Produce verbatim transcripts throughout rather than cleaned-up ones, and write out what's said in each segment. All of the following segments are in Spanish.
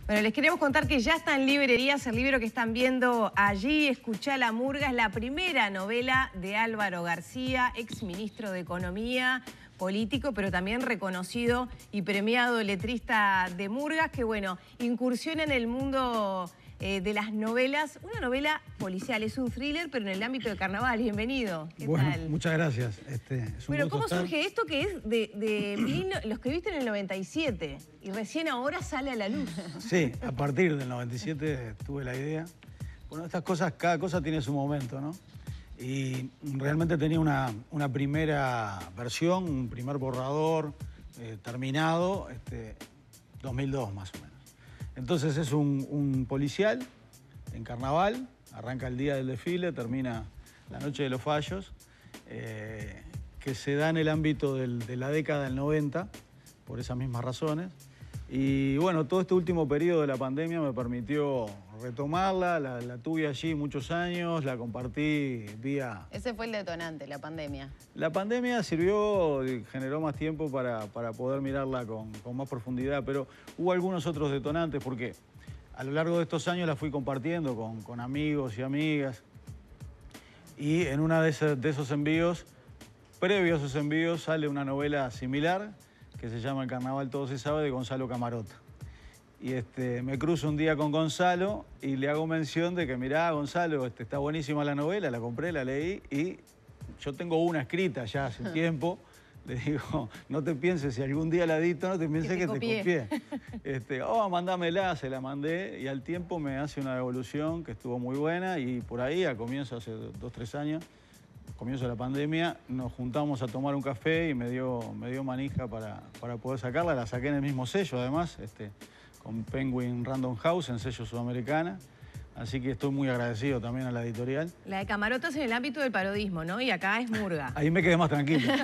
Bueno, les queremos contar que ya está en librerías el libro que están viendo allí, Escuchá la murga, es la primera novela de Álvaro García, ex ministro de Economía, político, pero también reconocido y premiado letrista de murgas, que bueno, incursiona en el mundo eh, de las novelas, una novela policial, es un thriller, pero en el ámbito de carnaval. Bienvenido. ¿Qué bueno, tal? Muchas gracias. Este, es un Bueno, gusto ¿cómo estar. surge esto que es de, de mil, lo escribiste en el noventa y siete y recién ahora sale a la luz? Sí, a partir del noventa y siete tuve la idea. Bueno, estas cosas, cada cosa tiene su momento, ¿no? Y realmente tenía una, una primera versión, un primer borrador eh, terminado, este, dos mil dos más o menos. Entonces es un, un policial en carnaval, arranca el día del desfile, termina la noche de los fallos, eh, que se da en el ámbito del, de la década del noventa, por esas mismas razones. Y bueno, todo este último periodo de la pandemia me permitió retomarla, la, la tuve allí muchos años, la compartí vía... Ese fue el detonante, la pandemia. La pandemia sirvió, generó más tiempo para, para poder mirarla con, con más profundidad, pero hubo algunos otros detonantes porque a lo largo de estos años la fui compartiendo con, con amigos y amigas. Y en uno de, esos, de esos envíos, previo a esos envíos, sale una novela similar que se llama El Carnaval Todo Se Sabe, de Gonzalo Camarota. Y este, me cruzo un día con Gonzalo y le hago mención de que, mirá, Gonzalo, este, está buenísima la novela, la compré, la leí y yo tengo una escrita ya hace tiempo. Le digo, no te pienses, si algún día la edito, no te pienses que te copié. Este, oh, mandámela, se la mandé y al tiempo me hace una devolución que estuvo muy buena y por ahí, a comienzo, hace dos, tres años, comienzo de la pandemia, nos juntamos a tomar un café y me dio, me dio manija para, para poder sacarla. La saqué en el mismo sello, además, este, con Penguin Random House, en sello Sudamericana. Así que estoy muy agradecido también a la editorial. La de Camarota es en el ámbito del parodismo, ¿no? Y acá es murga. Ahí me quedé más tranquilo.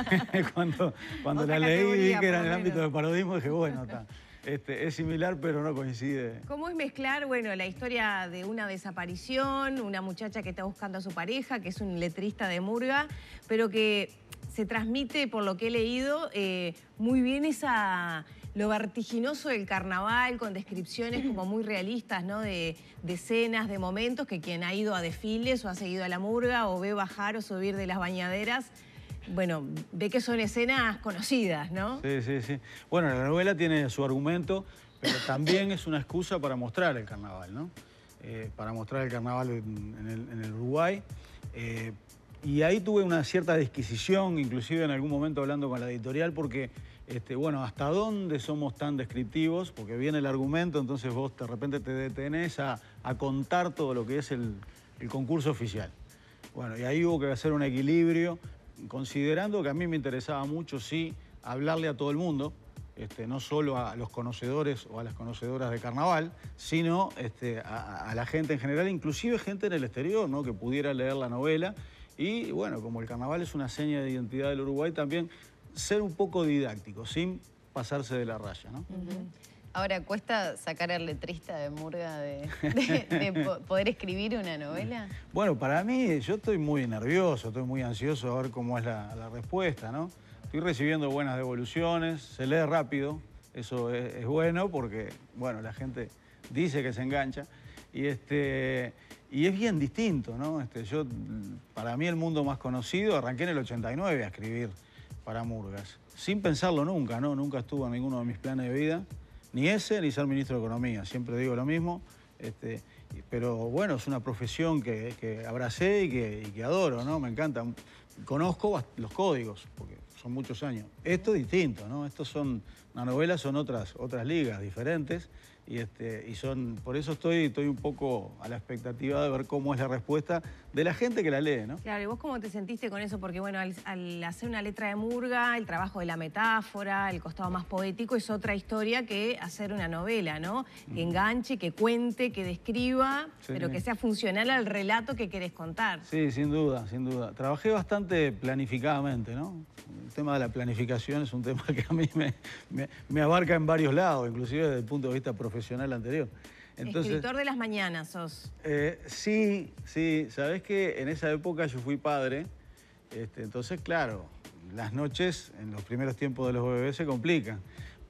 cuando cuando la leí y vi que era en el menos. ámbito del parodismo, dije, bueno, está. Este, es similar, pero no coincide. ¿Cómo es mezclar, bueno, la historia de una desaparición, una muchacha que está buscando a su pareja, que es un letrista de murga, pero que se transmite, por lo que he leído, eh, muy bien esa, lo vertiginoso del carnaval, con descripciones como muy realistas, ¿no? De, de escenas, de momentos, que quien ha ido a desfiles o ha seguido a la murga o ve bajar o subir de las bañaderas, bueno, ve que son escenas conocidas, ¿no? Sí, sí, sí. Bueno, la novela tiene su argumento, pero también es una excusa para mostrar el carnaval, ¿no? Eh, para mostrar el carnaval en, en, el, en el Uruguay. Eh, y ahí tuve una cierta disquisición, inclusive en algún momento hablando con la editorial, porque, este, bueno, ¿hasta dónde somos tan descriptivos? Porque viene el argumento, entonces vos de repente te detenés a, a contar todo lo que es el, el concurso oficial. Bueno, y ahí hubo que hacer un equilibrio, considerando que a mí me interesaba mucho, sí, hablarle a todo el mundo, este, no solo a los conocedores o a las conocedoras de carnaval, sino este, a, a la gente en general, inclusive gente en el exterior, ¿no? Que pudiera leer la novela. Y bueno, como el carnaval es una seña de identidad del Uruguay, también ser un poco didáctico, sin pasarse de la raya, ¿no? Uh-huh. Ahora, ¿cuesta sacar al letrista de murga de, de, de po poder escribir una novela? Bueno, para mí, yo estoy muy nervioso, estoy muy ansioso a ver cómo es la, la respuesta, ¿no? Estoy recibiendo buenas devoluciones, se lee rápido, eso es, es bueno porque, bueno, la gente dice que se engancha y, este, y es bien distinto, ¿no? Este, yo, para mí el mundo más conocido, arranqué en el ochenta y nueve a escribir para murgas, sin pensarlo nunca, ¿no? Nunca estuvo en ninguno de mis planes de vida. Ni ese, ni ser ministro de Economía. Siempre digo lo mismo. Este, pero bueno, es una profesión que, que abracé y que, y que adoro, ¿no? Me encanta. Conozco los códigos, porque son muchos años. Esto es distinto, ¿no? Estos son, una novela son otras, otras ligas diferentes. Y, este, y son, por eso estoy, estoy un poco a la expectativa de ver cómo es la respuesta de la gente que la lee, ¿no? Claro, ¿y vos cómo te sentiste con eso? Porque bueno, al, al hacer una letra de murga, el trabajo de la metáfora, el costado más poético, es otra historia que hacer una novela, ¿no? Que enganche, que cuente, que describa, sí, pero que sea funcional al relato que querés contar. Sí, sin duda, sin duda. Trabajé bastante planificadamente, ¿no? El tema de la planificación es un tema que a mí me, me, me abarca en varios lados, inclusive desde el punto de vista profesional anterior. Entonces, escritor de las mañanas sos. Eh, sí, sí. Sabés que en esa época yo fui padre, este, entonces, claro, las noches en los primeros tiempos de los bebés se complican.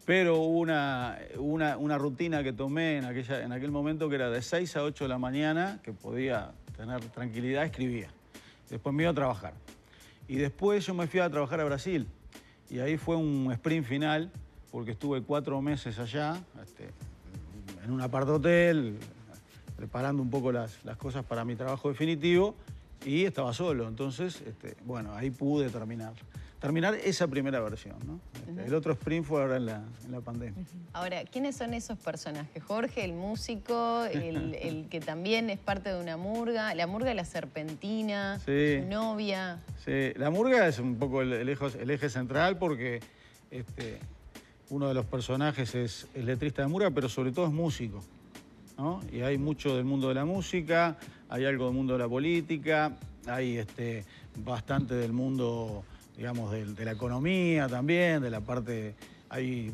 Pero hubo una, una, una rutina que tomé en, aquella, en aquel momento que era de seis a ocho de la mañana, que podía tener tranquilidad, escribía. Después me iba a trabajar. Y después yo me fui a trabajar a Brasil. Y ahí fue un sprint final, porque estuve cuatro meses allá, este, en un apart-hotel, preparando un poco las, las cosas para mi trabajo definitivo, y estaba solo. Entonces, este, bueno, ahí pude terminar. Terminar esa primera versión, ¿no? Este, uh-huh. El otro sprint fue ahora en la, en la pandemia. Uh-huh. Ahora, ¿quiénes son esos personajes? Jorge, el músico, el, el que también es parte de una murga, la murga de la Serpentina, sí. Su novia. Sí, la murga es un poco el, el, eje, el eje central porque este, uno de los personajes es el letrista de murga, pero sobre todo es músico, ¿no? Y hay mucho del mundo de la música, hay algo del mundo de la política, hay este, bastante del mundo, digamos, de, de la economía también, de la parte, hay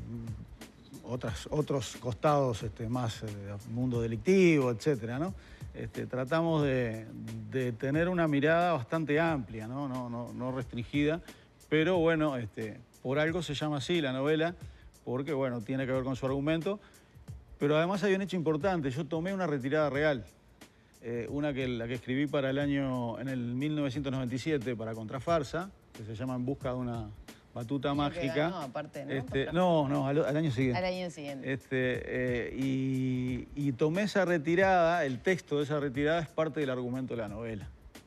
otras, otros costados este, más del eh, mundo delictivo, etcétera, ¿no? Este, tratamos de, de tener una mirada bastante amplia, ¿no? No, no, no restringida, pero bueno, este, por algo se llama así la novela, porque bueno, tiene que ver con su argumento, pero además hay un hecho importante, yo tomé una retirada real, eh, una que la que escribí para el año, en el mil novecientos noventa y siete, para Contrafarsa, que se llama En busca de una batuta mágica. No, aparte, ¿no? Este, no, no, al, al año siguiente. Al año siguiente. Este, eh, y, y tomé esa retirada, el texto de esa retirada es parte del argumento de la novela.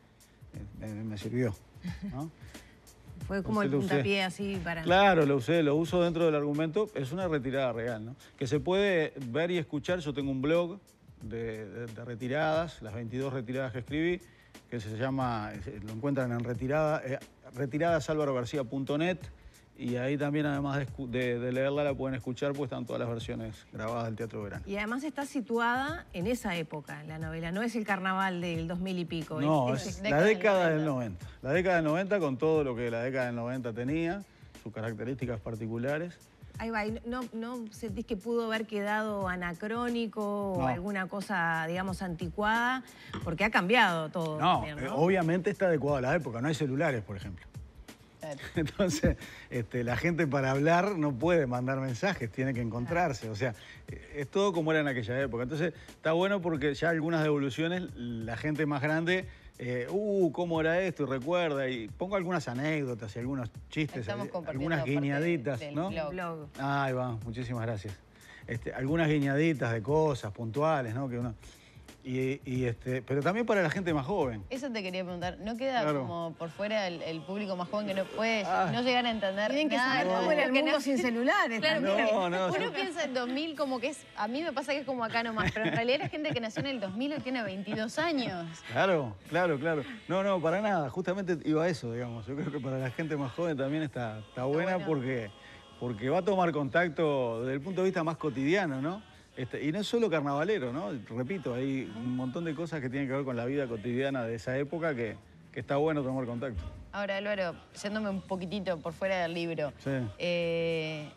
Me, me sirvió, ¿no? Fue como el puntapié así para... Claro, lo usé, lo uso dentro del argumento. Es una retirada real, ¿no? Que se puede ver y escuchar. Yo tengo un blog de, de, de retiradas, las veintidós retiradas que escribí, que se llama, lo encuentran en retirada, eh, retiradas álvaro garcía punto net, y ahí también, además de, de, de leerla, la pueden escuchar, pues están todas las versiones grabadas del Teatro Verano. Y además está situada en esa época, la novela, no es el carnaval del dos mil y pico. No, es, es, es la década del noventa. La década del noventa con todo lo que la década del noventa tenía, sus características particulares. Ahí va, ¿no, no sentís que pudo haber quedado anacrónico o no. alguna cosa, digamos, anticuada? Porque ha cambiado todo. No, también, ¿no? Eh, obviamente está adecuado a la época, no hay celulares, por ejemplo. Claro. Entonces, este, la gente para hablar no puede mandar mensajes, tiene que encontrarse. O sea, es todo como era en aquella época. Entonces, está bueno porque ya algunas devoluciones, la gente más grande... Eh, uh, ¿cómo era esto? Y recuerda, y pongo algunas anécdotas y algunos chistes, algunas guiñaditas, ¿no? Blog. Ah, ahí va, muchísimas gracias. Este, algunas guiñaditas de cosas puntuales, ¿no? Que uno, y, y este, pero también para la gente más joven. Eso te quería preguntar, ¿no queda Claro. como por fuera el, el público más joven que no puede Ah. no llegar a entender Tienen que nada? saber cómo era el mundo sin celulares. Claro, también. No, no, uno sí. piensa en dos mil como que es, a mí me pasa que es como acá nomás, pero en realidad la gente que nació en el dos mil hoy tiene veintidós años. Claro, claro, claro. No, no, para nada. Justamente iba a eso, digamos. Yo creo que para la gente más joven también está, está buena bueno. porque, porque va a tomar contacto desde el punto de vista más cotidiano, ¿no? Este, y no es solo carnavalero, ¿no? Repito, hay un montón de cosas que tienen que ver con la vida cotidiana de esa época que, que está bueno tomar contacto. Ahora, Álvaro, yéndome un poquitito por fuera del libro, Sí. eh,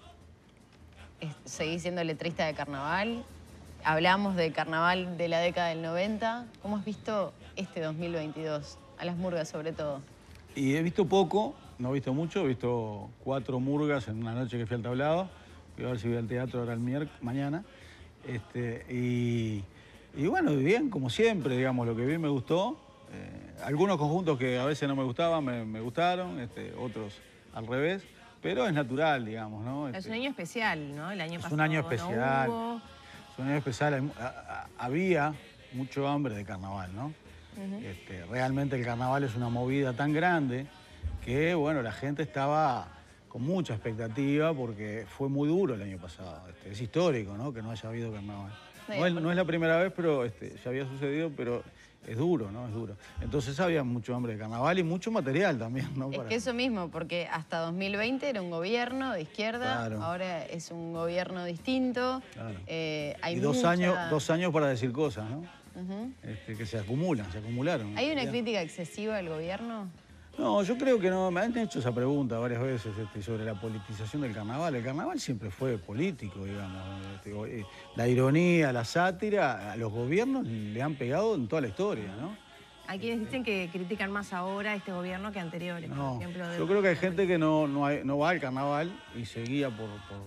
es- seguís siendo letrista de carnaval, hablamos de carnaval de la década del noventa, ¿cómo has visto este dos mil veintidós? A las murgas sobre todo. Y he visto poco, no he visto mucho, he visto cuatro murgas en una noche que fui al tablado. Voy a ver si voy al teatro ahora el miércoles, mañana. Este, y, y bueno, bien, como siempre, digamos, lo que vi me gustó. Eh, algunos conjuntos que a veces no me gustaban, me, me gustaron, este, otros al revés. Pero es natural, digamos, ¿no? Es Este, un año especial, ¿no? El año es pasado un año no especial. hubo. Es un año especial. Hay mu- a- a- había mucho hambre de carnaval, ¿no? Ujú. Este, realmente el carnaval es una movida tan grande que, bueno, la gente estaba con mucha expectativa porque fue muy duro el año pasado. Este, es histórico, ¿no? Que no haya habido carnaval. Sí, No es, no es la primera vez, pero este, ya había sucedido, pero es duro, ¿no? Es duro. Entonces había mucho hambre de carnaval y mucho material también, ¿no? Es Para- que eso mismo, porque hasta dos mil veinte era un gobierno de izquierda, Claro. ahora es un gobierno distinto. Claro. Eh, hay y dos, mucha- años, dos años para decir cosas, ¿no? Ujú. Este, que se acumulan, se acumularon. ¿Hay una Ya. crítica excesiva al gobierno? No, yo creo que no. Me han hecho esa pregunta varias veces este, sobre la politización del carnaval. El carnaval siempre fue político, digamos. Este, eh, la ironía, la sátira, a los gobiernos le han pegado en toda la historia, ¿no? Hay quienes dicen que critican más ahora este gobierno que anteriores, No, por ejemplo. de- yo creo que hay gente que no, no, hay- no va al carnaval y se guía por, por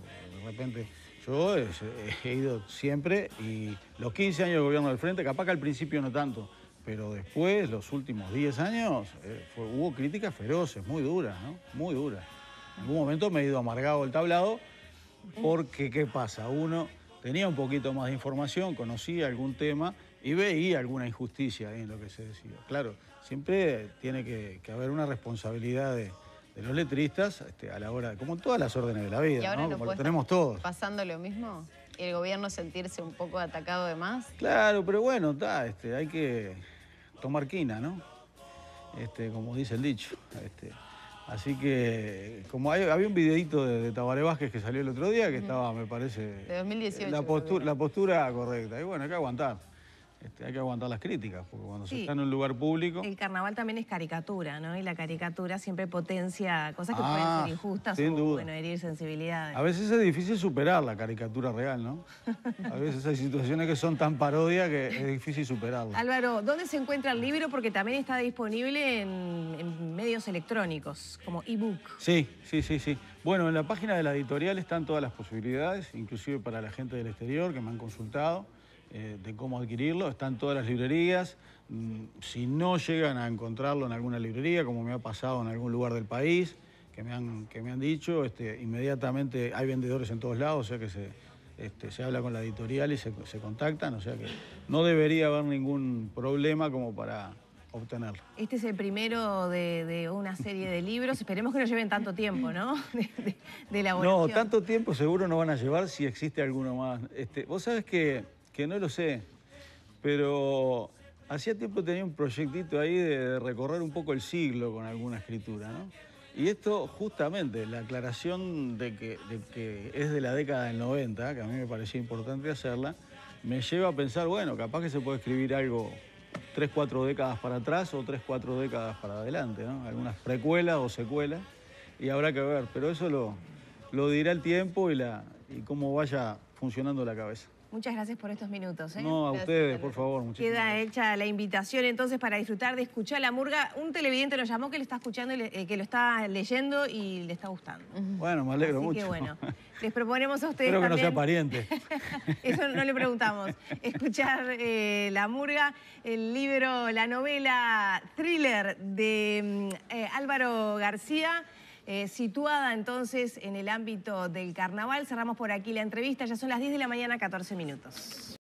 de repente, yo he, he ido siempre y los quince años de gobierno del Frente, capaz que al principio no tanto, pero después, los últimos diez años, eh, fue, hubo críticas feroces, muy duras, ¿no? Muy duras. En algún momento me he ido amargado el tablado porque, ¿qué pasa? Uno tenía un poquito más de información, conocía algún tema y veía alguna injusticia en lo que se decía. Claro, siempre tiene que, que haber una responsabilidad de, de los letristas este, a la hora, de, como en todas las órdenes de la vida, ¿Y ahora ¿no? no Como puede lo tenemos estar todos. pasando lo mismo? ¿Y el gobierno sentirse un poco atacado de más? Claro, pero bueno, está, este, hay que tomar quina, ¿no? Este, como dice el dicho. Este, así que, como hay, había un videíto de, de Tabaré Vázquez que salió el otro día, que uh-huh. estaba, me parece... De dos mil dieciocho. La, postura, la postura correcta. Y bueno, hay que aguantar. Este, hay que aguantar las críticas, porque cuando sí. se está en un lugar público... El carnaval también es caricatura, ¿no? Y la caricatura siempre potencia cosas que ah, pueden ser injustas sin o, duda. bueno, herir sensibilidades. A veces es difícil superar la caricatura real, ¿no? A veces hay situaciones que son tan parodia que es difícil superarla. Álvaro, ¿dónde se encuentra el libro? Porque también está disponible en, en medios electrónicos, como ebook. Sí, sí, sí, sí. Bueno, en la página de la editorial están todas las posibilidades, inclusive para la gente del exterior que me han consultado. Eh, de cómo adquirirlo, están todas las librerías. Mm, si no llegan a encontrarlo en alguna librería, como me ha pasado en algún lugar del país, que me han, que me han dicho, este, inmediatamente hay vendedores en todos lados, o sea que se, este, se habla con la editorial y se, se contactan, o sea que no debería haber ningún problema como para obtenerlo. Este es el primero de, de una serie de libros, esperemos que no lleven tanto tiempo, ¿no? De, de, de elaboración. No, tanto tiempo seguro no van a llevar si existe alguno más. Este, vos sabés que... que no lo sé, pero hacía tiempo tenía un proyectito ahí de recorrer un poco el siglo con alguna escritura, ¿no? Y esto justamente, la aclaración de que, de que es de la década del noventa, que a mí me parecía importante hacerla, me lleva a pensar, bueno, capaz que se puede escribir algo tres, cuatro décadas para atrás o tres, cuatro décadas para adelante, ¿no? Algunas precuelas o secuelas, y habrá que ver, pero eso lo, lo dirá el tiempo y, la, y cómo vaya funcionando la cabeza. Muchas gracias por estos minutos. ¿eh? No, a gracias, ustedes, por favor. Muchísimas Queda gracias. hecha la invitación entonces para disfrutar de escuchar la murga. Un televidente nos llamó que lo está escuchando, y le, eh, que lo está leyendo y le está gustando. Bueno, me alegro Así mucho. Que bueno, les proponemos a ustedes Espero que también, no sea pariente. Eso no le preguntamos. Escuchar eh, la murga, el libro, la novela thriller de eh, Álvaro García. Eh, situada entonces en el ámbito del carnaval. Cerramos por aquí la entrevista, ya son las diez de la mañana, catorce minutos.